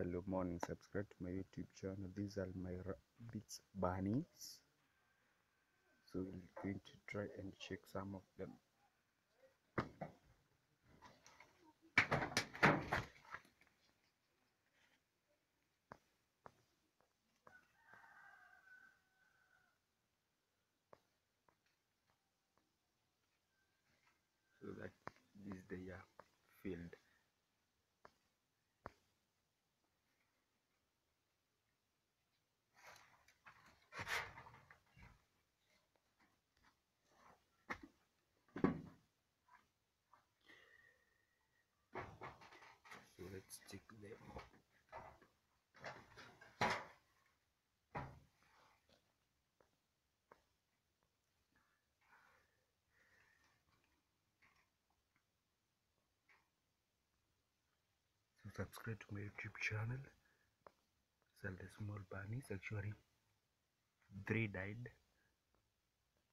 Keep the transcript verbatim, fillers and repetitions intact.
Hello morning, subscribe to my YouTube channel. These are my rabbits bunnies, so we're going to try and check some of them. So that is the uh, field. So let's check them. So subscribe to my YouTube channel. Sell the small bunnies. Actually, three died.